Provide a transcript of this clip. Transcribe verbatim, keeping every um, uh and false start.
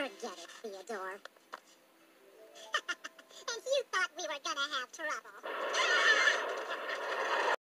Forget it, Theodore. And you thought we were gonna have trouble.